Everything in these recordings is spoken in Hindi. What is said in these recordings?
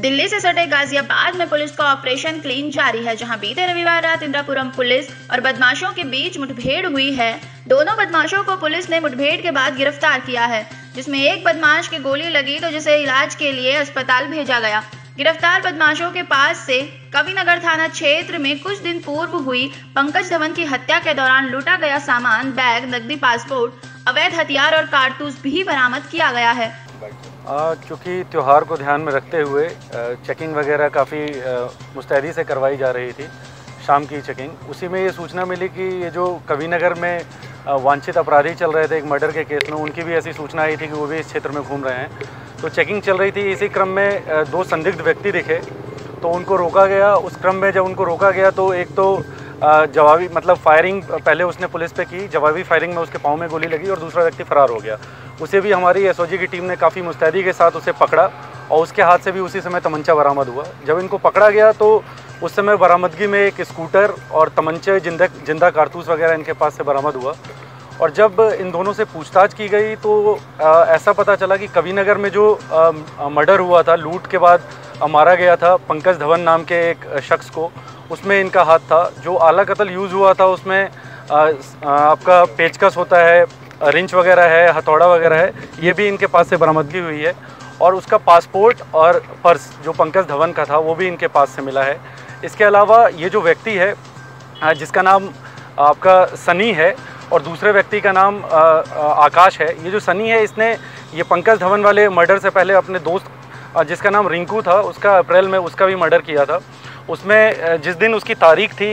दिल्ली से सटे गाजियाबाद में पुलिस का ऑपरेशन क्लीन जारी है, जहां बीते रविवार रात इंदिरापुरम पुलिस और बदमाशों के बीच मुठभेड़ हुई है। दोनों बदमाशों को पुलिस ने मुठभेड़ के बाद गिरफ्तार किया है, जिसमें एक बदमाश की गोली लगी तो जिसे इलाज के लिए अस्पताल भेजा गया। गिरफ्तार बदमाशों के पास से कविनगर थाना क्षेत्र में कुछ दिन पूर्व हुई पंकज धवन की हत्या के दौरान लूटा गया सामान, बैग, नकदी, पासपोर्ट, अवैध हथियार और कारतूस भी बरामद किया गया है। चूँकि त्यौहार को ध्यान में रखते हुए चेकिंग वगैरह काफ़ी मुस्तैदी से करवाई जा रही थी, शाम की चेकिंग। उसी में ये सूचना मिली कि ये जो कविनगर में वांछित अपराधी चल रहे थे एक मर्डर के केस में, उनकी भी ऐसी सूचना आई थी कि वो भी इस क्षेत्र में घूम रहे हैं। तो चेकिंग चल रही थी, इसी क्रम में दो संदिग्ध व्यक्ति दिखे तो उनको रोका गया। उस क्रम में जब उनको रोका गया तो एक तो जवाबी मतलब फायरिंग पहले उसने पुलिस पे की, जवाबी फायरिंग में उसके पाँव में गोली लगी और दूसरा व्यक्ति फरार हो गया। उसे भी हमारी एसओजी की टीम ने काफ़ी मुस्तैदी के साथ उसे पकड़ा और उसके हाथ से भी उसी समय तमंचा बरामद हुआ। जब इनको पकड़ा गया तो उस समय बरामदगी में एक स्कूटर और तमंचे, जिंदा कारतूस वगैरह इनके पास से बरामद हुआ। और जब इन दोनों से पूछताछ की गई तो ऐसा पता चला कि कविनगर में जो मर्डर हुआ था, लूट के बाद मारा गया था पंकज धवन नाम के एक शख्स को, उसमें इनका हाथ था। जो आला कत्ल यूज़ हुआ था उसमें आपका पेचकस होता है, रिंच वगैरह है, हथौड़ा वगैरह है, ये भी इनके पास से बरामदगी हुई है। और उसका पासपोर्ट और पर्स जो पंकज धवन का था वो भी इनके पास से मिला है। इसके अलावा ये जो व्यक्ति है जिसका नाम आपका सनी है और दूसरे व्यक्ति का नाम आकाश है, ये जो सनी है इसने ये पंकज धवन वाले मर्डर से पहले अपने दोस्त जिसका नाम रिंकू था उसका अप्रैल में उसका भी मर्डर किया था। उसमें जिस दिन उसकी तारीख थी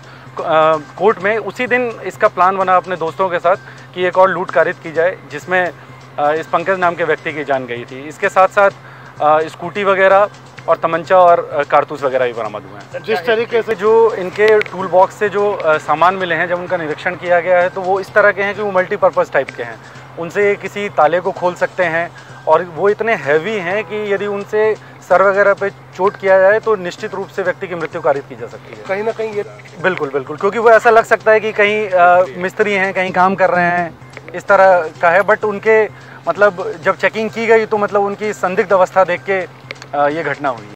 कोर्ट में, उसी दिन इसका प्लान बना अपने दोस्तों के साथ कि एक और लूट कारित की जाए जिसमें इस पंकज नाम के व्यक्ति की जान गई थी। इसके साथ साथ स्कूटी वगैरह और तमंचा और कारतूस वगैरह भी बरामद हुए हैं। जिस तरीके से जो इनके टूल बॉक्स से जो सामान मिले हैं, जब उनका निरीक्षण किया गया है तो वो इस तरह के हैं कि वो मल्टीपर्पज़ टाइप के हैं। उनसे किसी ताले को खोल सकते हैं और वो इतने हैवी हैं कि यदि उनसे सर वगैरह पे चोट किया जाए तो निश्चित रूप से व्यक्ति की मृत्यु कारित की जा सकती है। कहीं ना कहीं ये बिल्कुल, क्योंकि वो ऐसा लग सकता है कि कहीं मिस्त्री हैं, कहीं काम कर रहे हैं, इस तरह का है। बट उनके मतलब जब चेकिंग की गई तो मतलब उनकी संदिग्ध अवस्था देख के ये घटना हुई।